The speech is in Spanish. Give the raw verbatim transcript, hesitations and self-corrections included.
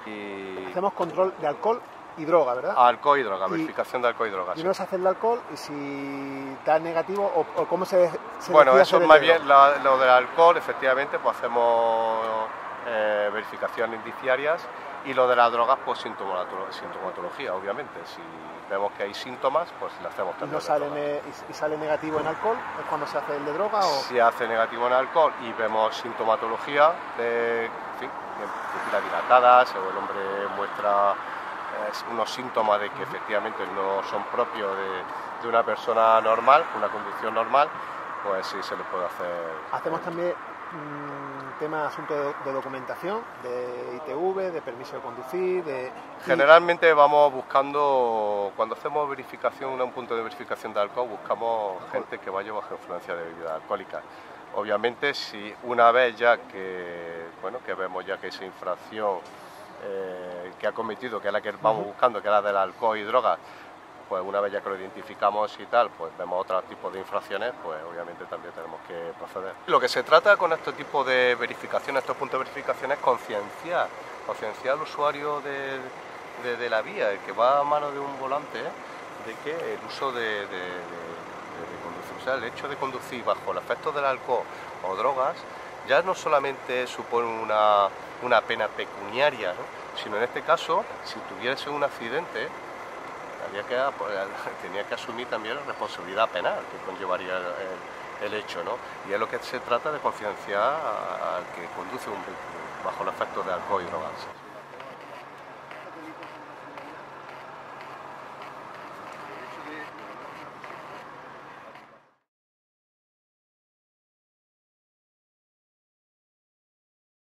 Y hacemos control de alcohol y droga, ¿verdad? Alcohol y droga, y, verificación de alcohol y droga. Y sí. no se hace el alcohol y si da negativo o, o cómo se, se Bueno, decide eso hacer es el más de bien droga. la, lo del alcohol, efectivamente, pues hacemos eh, verificaciones indiciarias, y lo de las drogas, pues sintomatología, sintomatología, obviamente. Si vemos que hay síntomas, pues le hacemos ¿Y, también. no sale ne y sale negativo en alcohol? ¿Es cuando se hace el de droga? O... Si hace negativo en alcohol y vemos sintomatología de, en fin, de pupilas dilatadas, o el hombre muestra eh, unos síntomas de que efectivamente no son propios de, de una persona normal, una conducción normal, pues sí se le puede hacer. Hacemos también mmm, tema asunto de, de documentación, de I T V, de permiso de conducir, de... Generalmente vamos buscando, cuando hacemos verificación, un punto de verificación de alcohol, buscamos gente que vaya bajo influencia de bebidas alcohólicas. Obviamente, si una vez ya que, bueno, que vemos ya que esa infracción eh, que ha cometido, que es la que vamos uh-huh. buscando, que es la del alcohol y drogas, pues una vez ya que lo identificamos y tal, pues vemos otros tipos de infracciones, pues obviamente también tenemos que proceder. Lo que se trata con este tipo de verificaciones, estos puntos de verificación, es concienciar, concienciar al usuario de, de, de la vía, el que va a mano de un volante, ¿eh? de que el uso de, de, de, de conducir, o sea, el hecho de conducir bajo el efecto del alcohol o drogas, ya no solamente supone una, una pena pecuniaria, ¿no? Sino en este caso, si tuviese un accidente, había que, pues, tenía que asumir también la responsabilidad penal que conllevaría el, el hecho, ¿no? Y es lo que se trata de concienciar al que conduce un vehículo bajo el efecto de alcohol y drogas.